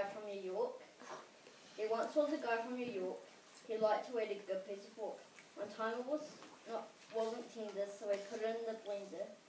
from New York. He once was a guy from New York. He liked to eat a good piece of pork. One time it wasn't tender, so he put it in the blender.